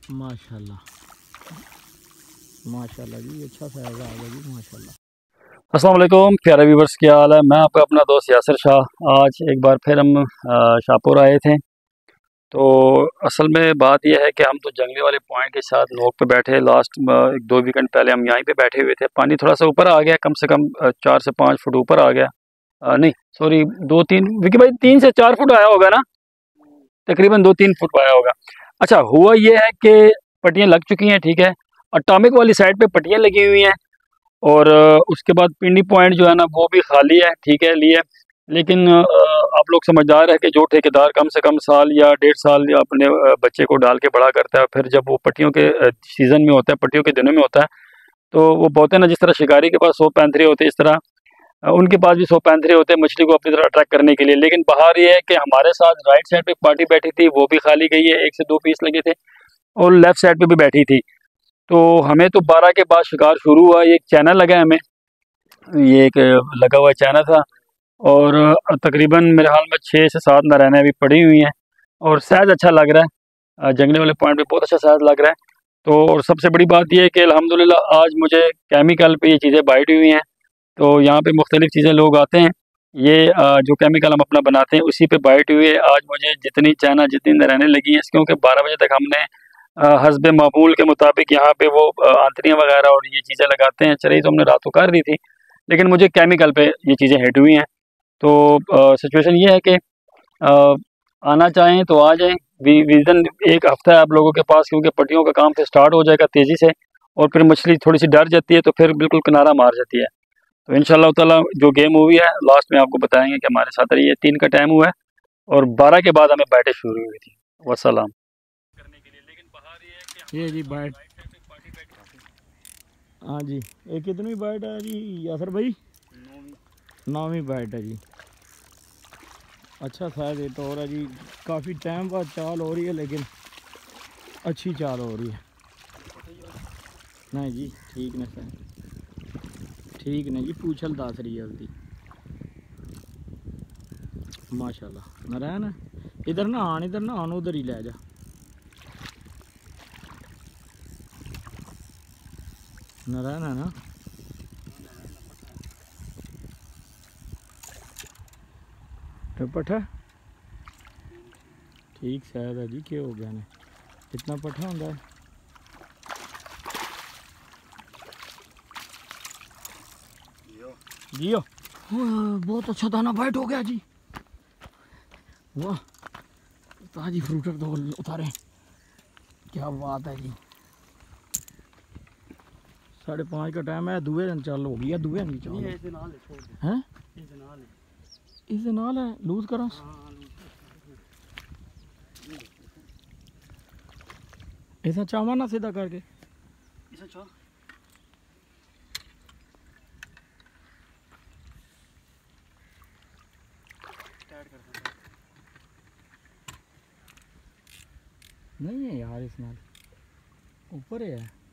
माशाल्लाह माशाल्लाह जी, अच्छा साइज आ गया जी माशाल्लाह। अस्सलाम वालेकुम प्यारे व्यूवर्स, क्या हाल है। मैं आपका अपना दोस्त यासिर शाह। आज एक बार फिर हम शाहपुर आए थे। तो असल में बात यह है कि हम तो जंगली वाले पॉइंट के साथ नोक पे बैठे। लास्ट एक दो वीकेंड पहले हम यहीं पे बैठे हुए थे। पानी थोड़ा सा ऊपर आ गया, कम से कम 4 से 5 फुट ऊपर आ गया। नहीं सॉरी, 2-3 विकी भाई, 3 से 4 फुट आया होगा ना, तकरीबन 2-3 फुट आया होगा। अच्छा, हुआ ये है कि पट्टियाँ लग चुकी हैं, ठीक है। अटामिक वाली साइड पे पट्टियाँ लगी हुई हैं और उसके बाद पिंडी पॉइंट जो है ना वो भी खाली है, ठीक है, लिए। लेकिन आप लोग समझदार है कि जो ठेकेदार कम से कम साल या 1.5 साल या अपने बच्चे को डाल के बड़ा करता है, फिर जब वो पट्टियों के सीज़न में होता है, पट्टियों के दिनों में होता है, तो वो बोलते हैं ना, जिस तरह शिकारी के पास 100 पैंथरे होते हैं, इस तरह उनके पास भी 100 पैंथरे होते हैं मछली को अपनी तरफ अट्रैक्ट करने के लिए। लेकिन बाहर ये है कि हमारे साथ राइट साइड पे पार्टी बैठी थी, वो भी खाली गई है, 1 से 2 पीस लगे थे। और लेफ्ट साइड पे भी बैठी थी। तो हमें तो 12 के बाद शिकार शुरू हुआ। ये एक चैनल लगा है हमें, ये एक लगा हुआ चैनल था। और तकरीबन मेरे हाल में 6 से 7 नारायणें अभी पड़ी हुई हैं और साइज़ अच्छा लग रहा है। जंगले वाले पॉइंट पे बहुत अच्छा साइज़ लग रहा है। तो और सबसे बड़ी बात यह है कि अल्हम्दुलिल्लाह आज मुझे केमिकल पे ये चीज़ें बाइट हुई हैं। तो यहाँ पे मुख्तलिफ़ चीज़ें लोग आते हैं, ये जो केमिकल हम अपना बनाते हैं उसी पे बाइट हुई है। आज मुझे जितनी चाइना जितनी नारायणें लगी हैं, क्योंकि 12 बजे तक हमने हस्बे मामूल के मुताबिक यहाँ पे वो आंतरियाँ वगैरह और ये चीज़ें लगाते हैं। चलिए, तो हमने रात को कर दी थी, लेकिन मुझे केमिकल पे ये चीज़ें हिट हुई हैं। तो सिचुएशन ये है कि आना चाहें तो आ जाएं। विज़न एक हफ्ता है आप लोगों के पास, क्योंकि पट्टियों का काम फिर स्टार्ट हो जाएगा तेज़ी से। और फिर मछली थोड़ी सी डर जाती है तो फिर बिल्कुल किनारा मार जाती है। तो इंशाल्लाह ताला जो गेम हुई है लास्ट में आपको बताएंगे कि हमारे साथ रही है। 3 का टाइम हुआ है और 12 के बाद हमें बैटें शुरू हुई थी। वसलाम करने के लिए। लेकिन बाहर ये है कि ये जी बाइट, हाँ जी, ये कितनी बाइट है जी यासर भाई? 9वीं बाइट है जी। अच्छा साइज ये तो हो रहा है जी। काफ़ी टाइम बाद चाल हो रही है, लेकिन अच्छी चाल हो रही है। नहीं जी, ठीक ने सर, ठीक ने जी, पूछल दस रही है उसकी माशाल्लाह। नारायण इधर ना आन, इधर ना आन, उधर ही ले जा। नारायण है ना, पठा ठीक शायद है जी। क्या हो गया ने, कितना पठा होता है? जियो बहुत अच्छा दाना बाइट हो गया जी। वाह, ताजी फ्रूटर तो उतारे, क्या बात है जी। 5:30 का टाइम है, दुए दिन चालू हो गया। दुए दिन चालू है, इस नाल है लूज करा। ऐसा चावा ना सीधा करके, नहीं है यार, इस नाल ऊपर है।